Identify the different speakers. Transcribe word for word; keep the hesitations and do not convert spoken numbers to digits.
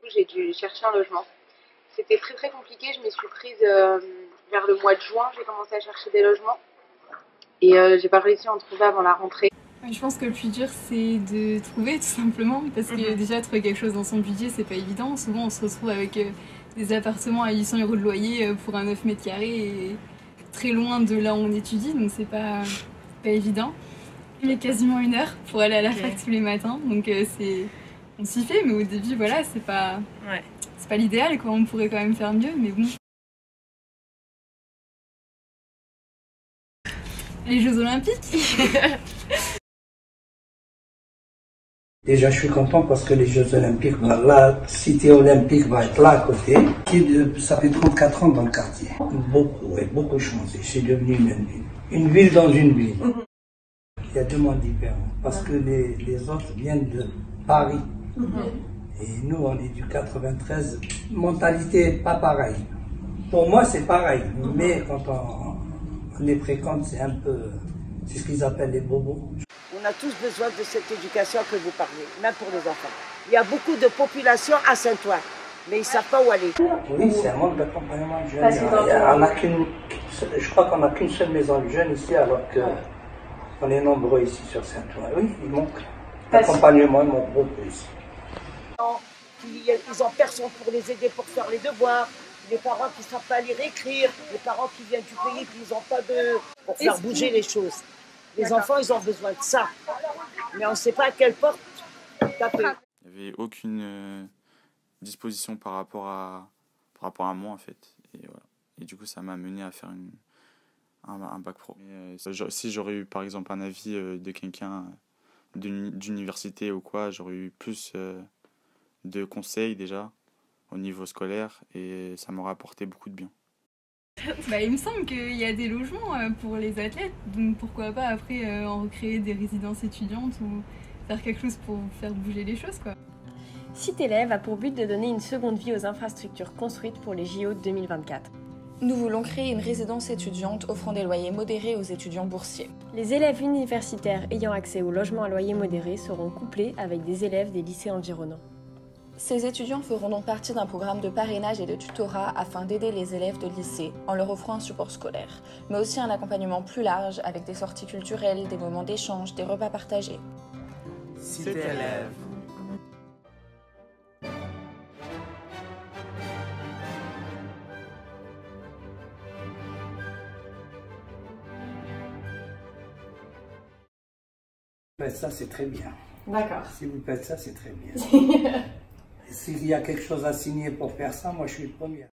Speaker 1: j'ai dû chercher un logement. C'était très très compliqué, je m'y suis prise euh, vers le mois de juin, j'ai commencé à chercher des logements et euh, j'ai pas réussi à en trouver avant la rentrée.
Speaker 2: Je pense que le plus dur c'est de trouver tout simplement, parce que mmh. déjà trouver quelque chose dans son budget c'est pas évident. Souvent on se retrouve avec euh, des appartements à huit cents euros de loyer pour un neuf mètres carrés et très loin de là où on étudie, donc c'est pas, pas évident. Il est quasiment une heure pour aller à la fac okay. tous les matins, donc euh, c'est... on s'y fait, mais au début voilà, c'est pas, ouais. c'est pas l'idéal quoi, on pourrait quand même faire mieux, mais bon. Les Jeux Olympiques.
Speaker 3: Déjà, je suis content parce que les Jeux Olympiques, bah, la cité olympique va être là à côté. Ça fait trente-quatre ans dans le quartier. Beaucoup, ouais, beaucoup changé. C'est devenu une, une ville dans une ville. Mm-hmm. Il y a deux mondes différents parce que les, les autres viennent de Paris. Mm-hmm. Et nous, on est du quatre-vingt-treize. Mentalité pas pareille. Pour moi, c'est pareil. Mm-hmm. Mais quand on, on les fréquente, c'est un peu... C'est ce qu'ils appellent les bobos.
Speaker 4: On a tous besoin de cette éducation que vous parlez, même pour les enfants. Il y a beaucoup de population à Saint-Ouen, mais ils ne savent pas où aller.
Speaker 3: Oui, c'est un manque d'accompagnement de jeunes. On a qu'une, je crois qu'on n'a qu'une seule maison de jeunes ici, alors qu'on est nombreux ici sur Saint-Ouen. Oui, il manque d'accompagnement, il manque beaucoup ici.
Speaker 4: Ils ont personne pour les aider pour faire les devoirs. Les parents qui ne savent pas lire et écrire, les parents qui viennent du pays qui n'ont pas de... pour faire bouger les choses. Les enfants, ils ont besoin de ça. Mais on ne sait pas à quelle porte taper.
Speaker 5: Il n'y avait aucune euh, disposition par rapport, à, par rapport à moi, en fait. Et, voilà. Et du coup, ça m'a amené à faire une, un, un bac pro. Et, euh, si j'aurais eu, par exemple, un avis euh, de quelqu'un d'université ou quoi, j'aurais eu plus euh, de conseils, déjà, au niveau scolaire, et ça m'aurait apporté beaucoup de bien.
Speaker 2: Bah, il me semble qu'il y a des logements pour les athlètes, donc pourquoi pas après euh, en recréer des résidences étudiantes ou faire quelque chose pour faire bouger les choses quoi.
Speaker 6: CitéLève a pour but de donner une seconde vie aux infrastructures construites pour les J O deux mille vingt-quatre.
Speaker 7: Nous voulons créer une résidence étudiante offrant des loyers modérés aux étudiants boursiers.
Speaker 6: Les élèves universitaires ayant accès au logement à loyer modéré seront couplés avec des élèves des lycées environnants.
Speaker 7: Ces étudiants feront donc partie d'un programme de parrainage et de tutorat afin d'aider les élèves de lycée en leur offrant un support scolaire, mais aussi un accompagnement plus large avec des sorties culturelles, des moments d'échange, des repas partagés.
Speaker 8: CitéLève.
Speaker 3: Ça, c'est très bien.
Speaker 6: D'accord.
Speaker 3: Si vous faites ça, c'est très bien. S'il y a quelque chose à signer pour faire ça, moi je suis le premier.